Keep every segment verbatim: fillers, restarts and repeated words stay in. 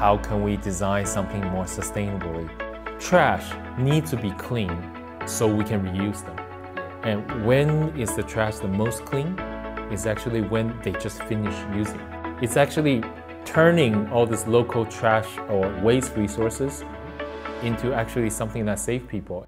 how can we design something more sustainably. Trash needs to be clean so we can reuse them. And when is the trash the most clean? It's actually when they just finish using. It's actually turning all this local trash or waste resources into actually something that saves people.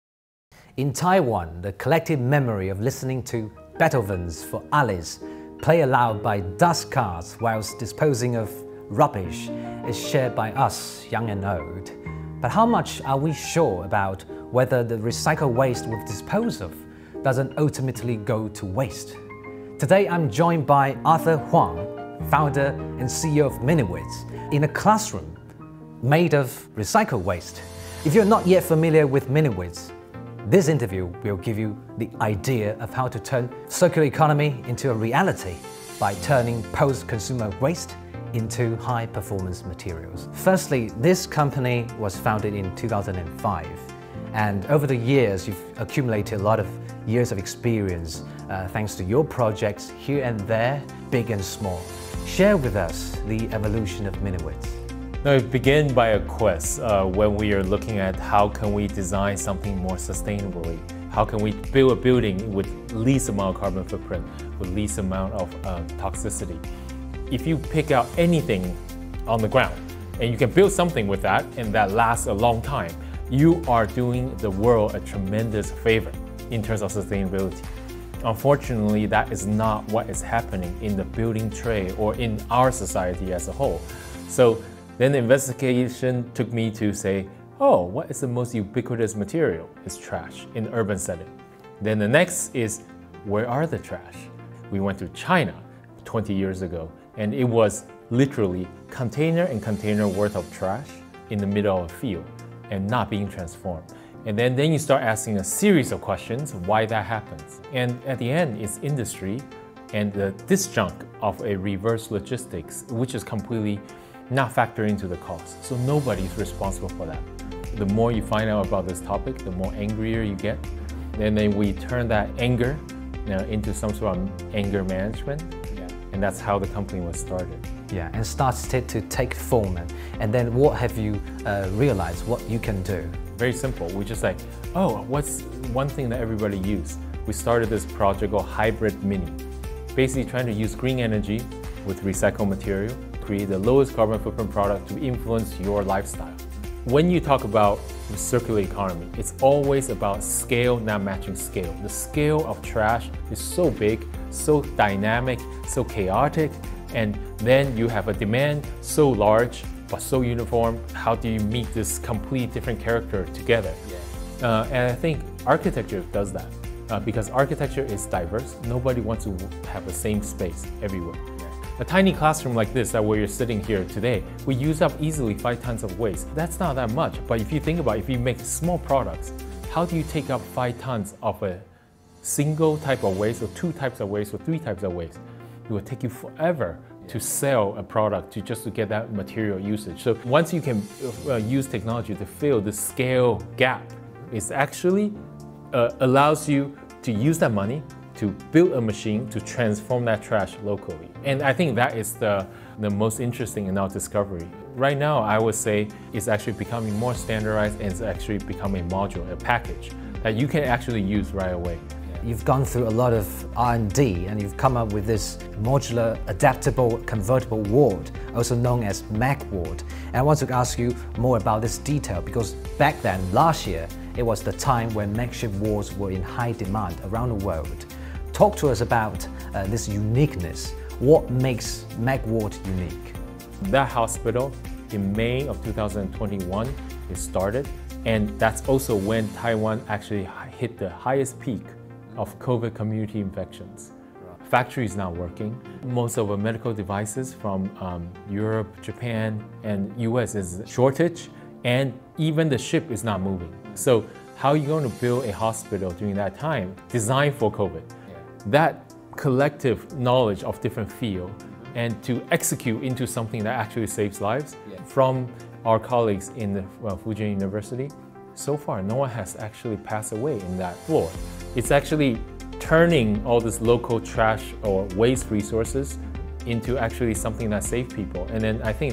In Taiwan, the collective memory of listening to Beethoven's Fur Elise play aloud by dust carts whilst disposing of rubbish is shared by us, young and old. But how much are we sure about whether the recycled waste we dispose of doesn't ultimately go to waste? Today I'm joined by Arthur Huang, founder and C E O of MINIWIZ, in a classroom made of recycled waste. If you're not yet familiar with MINIWIZ, this interview will give you the idea of how to turn circular economy into a reality by turning post-consumer waste into high-performance materials. Firstly, this company was founded in two thousand five, and over the years you've accumulated a lot of years of experience uh, thanks to your projects here and there, big and small. Share with us the evolution of MINIWIZ. Now, it began by a quest uh, when we are looking at how can we design something more sustainably. How can we build a building with least amount of carbon footprint, with least amount of uh, toxicity. If you pick out anything on the ground and you can build something with that and that lasts a long time, you are doing the world a tremendous favor in terms of sustainability. Unfortunately, that is not what is happening in the building trade or in our society as a whole. So then the investigation took me to say, oh, what is the most ubiquitous material? It's trash in the urban setting. Then the next is, where are the trash? We went to China twenty years ago, and it was literally container and container worth of trash in the middle of a field and not being transformed. And then, then you start asking a series of questions why that happens. And at the end, it's industry and the disjunct of a reverse logistics, which is completely not factored into the cost. So nobody's responsible for that. The more you find out about this topic, the more angrier you get. And then we turn that anger you know, into some sort of anger management. Yeah. And that's how the company was started. Yeah, and started to take form. And, and then what have you uh, realized what you can do? Very simple. We just like, oh, what's one thing that everybody use? We started this project called Hybrid Mini. Basically trying to use green energy with recycled material, create the lowest carbon footprint product to influence your lifestyle. When you talk about the circular economy, it's always about scale not matching scale. The scale of trash is so big, so dynamic, so chaotic, and then you have a demand so large but so uniform. How do you meet this complete different character together? Yeah. Uh, and I think architecture does that uh, because architecture is diverse. Nobody wants to have the same space everywhere. A tiny classroom like this, that where you're sitting here today, we use up easily five tons of waste. That's not that much, but if you think about it, if you make small products, how do you take up five tons of a single type of waste, or two types of waste, or three types of waste? It will take you forever to sell a product to just to get that material usage. So once you can uh, use technology to fill the scale gap, it actually uh, allows you to use that money to build a machine to transform that trash locally. And I think that is the, the most interesting in our discovery. Right now, I would say it's actually becoming more standardized and it's actually becoming a module, a package that you can actually use right away. You've gone through a lot of R and D and you've come up with this modular, adaptable, convertible ward, also known as mag ward. And I want to ask you more about this detail because back then, last year, it was the time when makeshift wards were in high demand around the world. Talk to us about uh, this uniqueness. What makes mag ward unique? That hospital in May of two thousand twenty-one, it started, and that's also when Taiwan actually hit the highest peak of COVID community infections. Right. Factory is not working. Most of the medical devices from um, Europe, Japan, and U S is shortage, and even the ship is not moving. So how are you going to build a hospital during that time designed for COVID? Yeah. That collective knowledge of different fields and to execute into something that actually saves lives yeah. from our colleagues in the well, Fujian University, so far no one has actually passed away in that floor. It's actually turning all this local trash or waste resources into actually something that saves people. And then I think that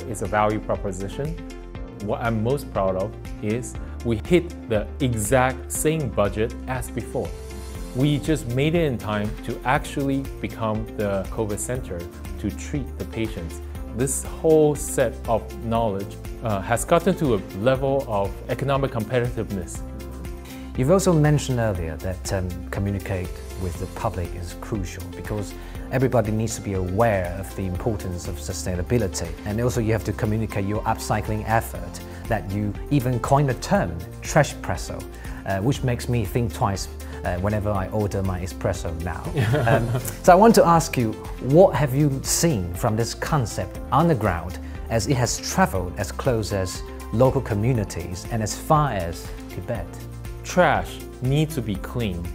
is a value proposition. What I'm most proud of is we hit the exact same budget as before. We just made it in time to actually become the COVID center to treat the patients. This whole set of knowledge uh, has gotten to a level of economic competitiveness. You've also mentioned earlier that um, communicate with the public is crucial because everybody needs to be aware of the importance of sustainability, and also you have to communicate your upcycling effort, that you even coined the term trash presso, uh, which makes me think twice uh, whenever I order my espresso now. um, so I want to ask you, what have you seen from this concept on the ground as it has traveled as close as local communities and as far as Tibet? Trash needs to be clean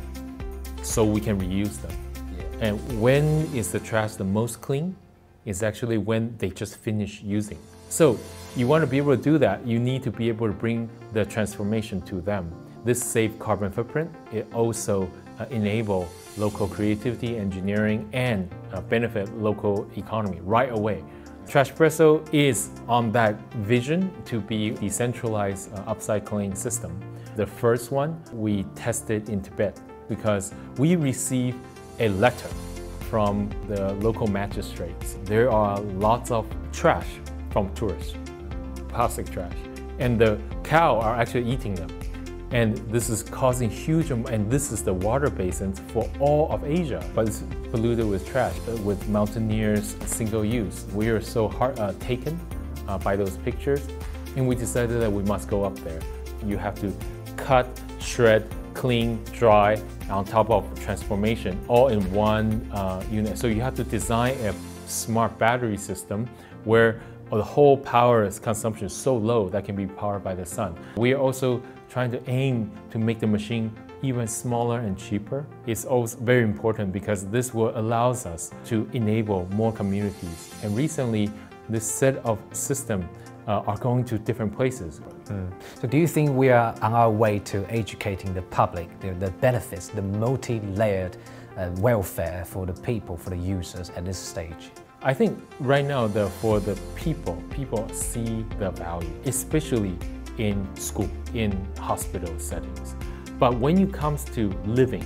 so we can reuse them. Yeah. And when is the trash the most clean? It's actually when they just finish using. So you want to be able to do that, you need to be able to bring the transformation to them. This saves carbon footprint. It also uh, enable local creativity, engineering, and uh, benefit local economy right away. Trashpresso is on that vision to be a decentralized uh, upcycling system. The first one we tested in Tibet because we received a letter from the local magistrates. There are lots of trash from tourists, plastic trash, and the cow are actually eating them. And this is causing huge, and this is the water basins for all of Asia, but it's polluted with trash, with mountaineers, single use. We are so heart, uh, taken uh, by those pictures, and we decided that we must go up there. You have to cut, shred, clean, dry, on top of transformation, all in one uh, unit. So you have to design a smart battery system where the whole power consumption is so low that can be powered by the sun. We are also trying to aim to make the machine even smaller and cheaper. It's also very important because this will allow us to enable more communities. And recently, this set of systems uh, are going to different places. Mm. So do you think we are on our way to educating the public, the, the benefits, the multi-layered uh, welfare for the people, for the users at this stage? I think right now, the, for the people, people see the value, especially in school, in hospital settings. But when it comes to living,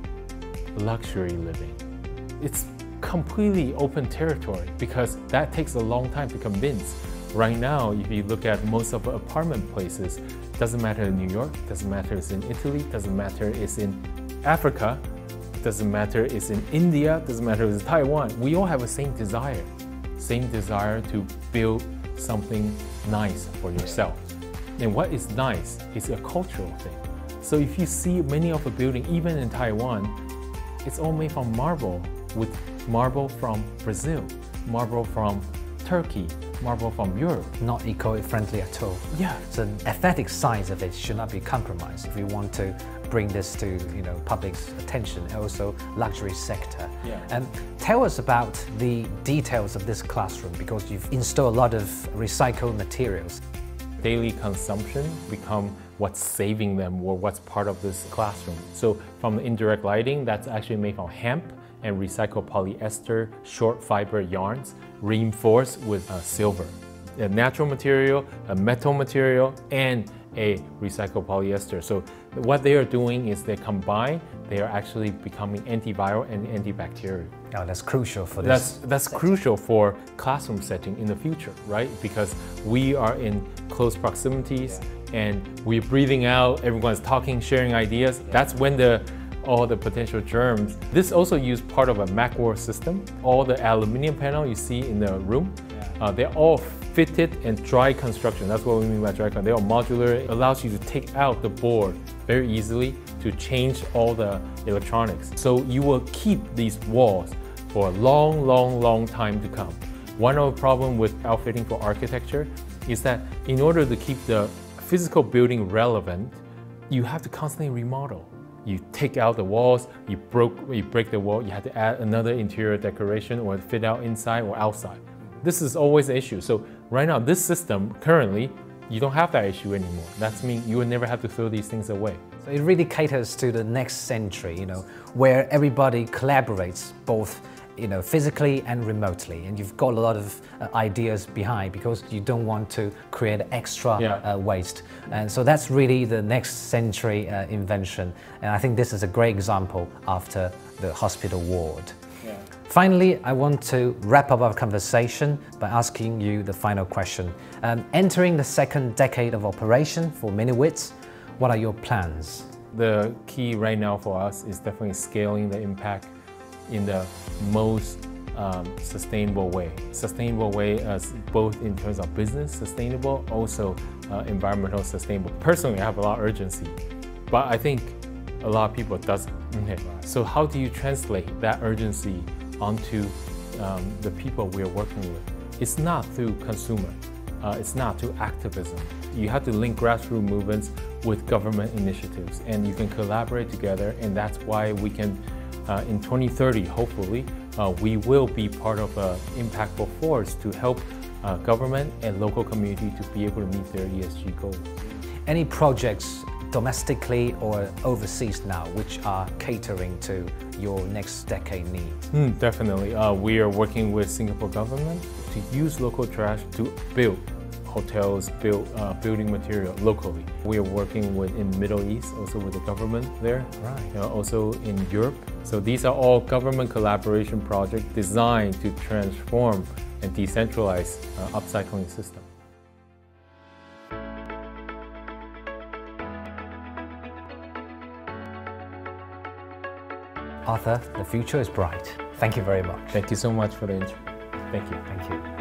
luxury living, it's completely open territory because that takes a long time to convince. Right now, if you look at most of the apartment places, doesn't matter in New York, doesn't matter it's in Italy, doesn't matter it's in Africa, doesn't matter it's in India, doesn't matter it's in Taiwan. We all have the same desire, same desire to build something nice for yourself. And what is nice is a cultural thing. So if you see many of the buildings, even in Taiwan, it's all made from marble, with marble from Brazil, marble from Turkey, marble from Europe. Not eco-friendly at all. Yeah. So the aesthetic side of it should not be compromised if we want to bring this to you know public's attention, and also luxury sector. Yeah. And tell us about the details of this classroom because you've installed a lot of recycled materials. Daily consumption become what's saving them or what's part of this classroom. So from the indirect lighting, that's actually made from hemp and recycled polyester short fiber yarns reinforced with uh, silver. A natural material, a metal material, and a recycled polyester. So what they are doing is they combine, they are actually becoming antiviral and antibacterial. Oh, that's crucial for this. That's, that's crucial for classroom setting in the future, right? Because we are in close proximities yeah. and we're breathing out, everyone's talking, sharing ideas. Yeah. That's when the all the potential germs. This also used part of a MacWar system. All the aluminum panel you see in the room, yeah. uh, they're all fitted and dry construction. That's what we mean by dry construction. They're all modular. It allows you to take out the board very easily to change all the electronics. So you will keep these walls for a long, long, long time to come. One of the problems with outfitting for architecture is that in order to keep the physical building relevant, you have to constantly remodel. You take out the walls, you, broke, you break the wall, you have to add another interior decoration or fit out inside or outside. This is always an issue. So right now, this system, currently, you don't have that issue anymore. That means you will never have to throw these things away. So it really caters to the next century, you know, where everybody collaborates, both you know, physically and remotely, and you've got a lot of uh, ideas behind because you don't want to create extra yeah. uh, waste. And so that's really the next century uh, invention. And I think this is a great example after the hospital ward. Yeah. Finally, I want to wrap up our conversation by asking you the final question. Um, entering the second decade of operation for MINIWIZ, what are your plans? The key right now for us is definitely scaling the impact in the most um, sustainable way. Sustainable way as both in terms of business sustainable, also uh, environmental sustainable. Personally, I have a lot of urgency, but I think a lot of people doesn't. Okay. So how do you translate that urgency onto um, the people we are working with? It's not through consumer. Uh, it's not through activism. You have to link grassroots movements with government initiatives, and you can collaborate together, and that's why we can, uh, in twenty thirty, hopefully, uh, we will be part of an impactful force to help uh, government and local community to be able to meet their E S G goals. Any projects domestically or overseas now which are catering to your next decade needs? Mm, definitely. Uh, we are working with Singapore government to use local trash to build hotels, build uh, building material locally. We are working with in Middle East, also with the government there, right. You know, also in Europe. So these are all government collaboration projects designed to transform and decentralize uh, upcycling system. Arthur, the future is bright. Thank you very much. Thank you so much for the interview. Thank you. Thank you.